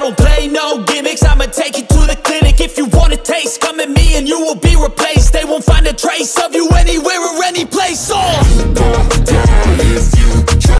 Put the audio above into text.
don't play no gimmicks, I'ma take you to the clinic. If you want a taste, come at me and you will be replaced. They won't find a trace of you anywhere